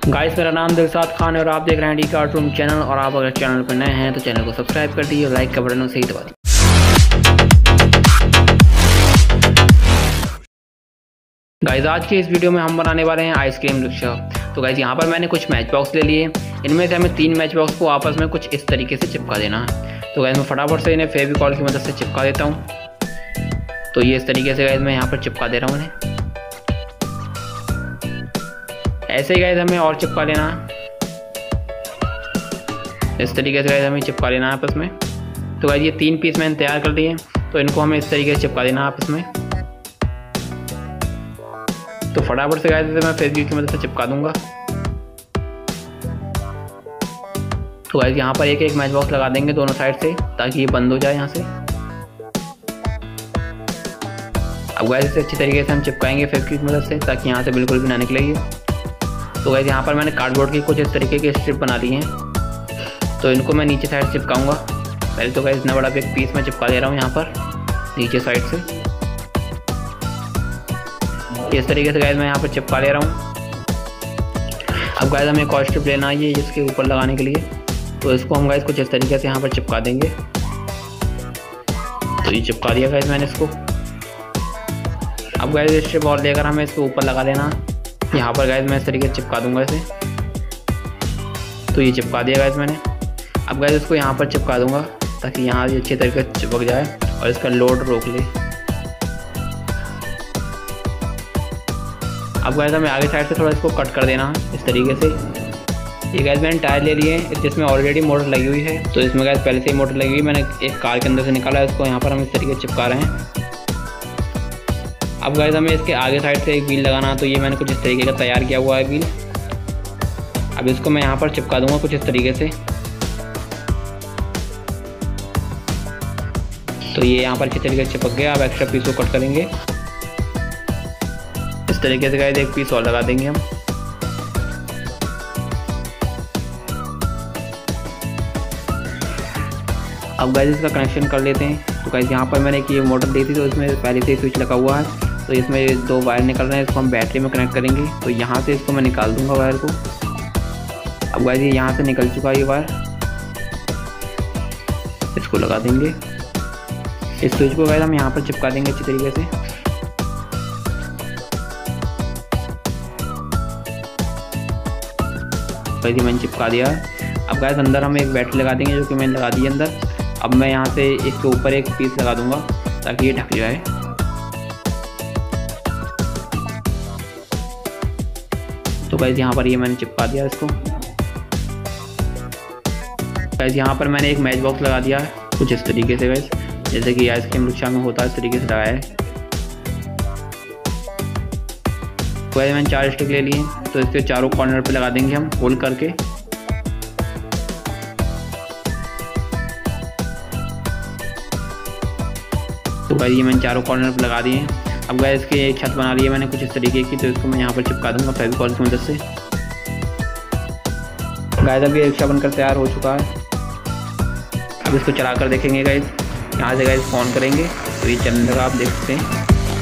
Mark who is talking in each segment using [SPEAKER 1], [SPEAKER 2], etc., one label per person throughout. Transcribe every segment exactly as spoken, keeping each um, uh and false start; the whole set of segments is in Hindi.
[SPEAKER 1] गाइस मेरा नाम दिलसाद खान है और आप देख रहे हैं डी कार्टून चैनल। और आप अगर चैनल पर नए हैं तो चैनल को सब्सक्राइब कर दीजिए और लाइक का बटन सही दबा दीजिए। गाइस आज के इस वीडियो में हम बनाने वाले हैं आइसक्रीम रिक्शा। तो गाइस यहाँ पर मैंने कुछ मैच बॉक्स ले लिए। इनमें से हमें तीन मैच बॉक्स को आपस में कुछ इस तरीके से चिपका देना है। तो गाइस मैं फटाफट से इन्हें फेविकॉल की मदद से चिपका देता हूँ। तो ये इस तरीके से गाइस मैं यहाँ पर चिपका दे रहा हूँ इन्हें। ऐसे ही गाइस हमें और चिपका लेना है, इस तरीके से गाइस हमें चिपका लेना है आपस में। तो गाइस ये तीन पीस मैंने तैयार कर लिए, तो इनको हमें इस तरीके से चिपका देना है आपस में। तो फटाफट से गाइस इसे मैं फेविक्विक की मदद से चिपका दूंगा। तो गाइस यहाँ पर एक एक मैच बॉक्स लगा देंगे दोनों साइड से ताकि ये बंद हो जाए यहाँ से। अब गाइस इसे अच्छी तरीके से हम चिपकाएंगे फेविक्विक की मदद से ताकि यहाँ से बिल्कुल भी ना निकलेगी। तो गाइस यहाँ पर मैंने कार्डबोर्ड की कुछ इस तरीके की स्ट्रिप बना ली हैं, तो इनको मैं नीचे साइड चिपकाऊंगा। पहले तो गाइस इतना बड़ा एक पीस मैं चिपका दे रहा हूँ यहाँ पर नीचे साइड से। इस तरीके से गाइस मैं यहाँ पर चिपका ले रहा हूँ। अब गाइस हमें एक और स्ट्रिप लेना है ये इसके ऊपर लगाने के लिए, तो इसको हम गाइस कुछ इस तरीके से यहाँ पर चिपका देंगे। तो ये चिपका दिया गाइस मैंने इसको। अब गाइस स्ट्रिप और लेकर हमें इसके ऊपर लगा देना। यहाँ पर गाइस मैं इस तरीके से चिपका दूंगा इसे। तो ये चिपका दिया गाइस मैंने। अब गाइस इसको यहाँ पर चिपका दूंगा ताकि यहाँ ये अच्छे तरीके से चिपक जाए और इसका लोड रोक ले। अब गाइस हमें आगे साइड से थोड़ा इसको कट कर देना है इस तरीके से। ये गाइस मैंने टायर ले लिए हैं जिसमें ऑलरेडी मोटर लगी हुई है। तो इसमें गाइस पहले से ही मोटर लगी हुई, मैंने एक कार के अंदर से निकाला है, इसको यहाँ पर हम इस तरीके से चिपका रहे हैं। अब गाइस हमें इसके आगे साइड से एक व्हील लगाना, तो ये मैंने कुछ इस तरीके का तैयार किया हुआ है व्हील। अब इसको मैं यहाँ पर चिपका दूंगा कुछ इस तरीके से। तो ये यहाँ पर अच्छी तरीके से चिपक गया। अब एक्स्ट्रा पीस को कट करेंगे इस तरीके से गाइस, एक पीस और लगा देंगे हम। अब गाइस इसका कनेक्शन कर लेते हैं। तो गाइस यहाँ पर मैंने एक ये मोटर दी थी, तो इसमें पहले से ही स्विच लगा हुआ है। तो इसमें दो वायर निकल रहे हैं, इसको हम बैटरी में कनेक्ट करेंगे। तो यहाँ से इसको मैं निकाल दूंगा वायर को। अब गाइस ये यहाँ से निकल चुका है ये वायर, इसको लगा देंगे। इस स्विच को गाइस हम यहाँ पर चिपका देंगे अच्छी तरीके से। गाइस ये मैंने चिपका दिया है। अब गाइस अंदर हम एक बैटरी लगा देंगे जो कि मैंने लगा दी है अंदर। अब मैं यहाँ से इसके ऊपर एक पीस लगा दूंगा ताकि ये ढक जाए। तो गाइस यहाँ पर ये मैंने चिपका दिया इसको। गाइस यहाँ पर मैंने एक मैच बॉक्स लगा दिया है कुछ इस तरीके से गाइस, जैसे कि आइसक्रीम रिक्शा में होता है इस तरीके से लगाया है। तो गाइस मैंने चार स्टिक ले लिए, तो इसके चारों कॉर्नर पे लगा देंगे हम होल करके। तो गाइस ये मैंने चारों कॉर्नर पे लगा दिए हैं। अब गाइस इसकी एक छत बना ली है मैंने कुछ इस तरीके की, तो इसको मैं यहाँ पर चिपका दूंगा फेविकॉल की मदद से। गाइस अब ये रिक्शा बनकर तैयार हो चुका है। अब इसको चला कर देखेंगे गाइस, यहाँ से गाइस ऑन करेंगे तो ये चलने लगा, आप देख सकते हैं।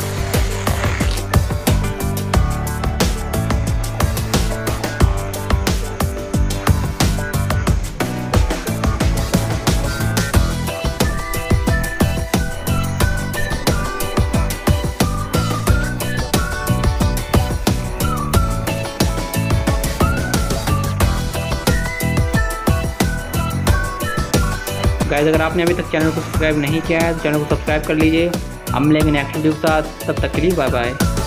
[SPEAKER 1] गाइस अगर आपने अभी तक चैनल को सब्सक्राइब नहीं किया है तो चैनल को सब्सक्राइब कर लीजिए। हम मिलेंगे नेक्स्ट वीडियो के साथ, तब तक के लिए बाय बाय।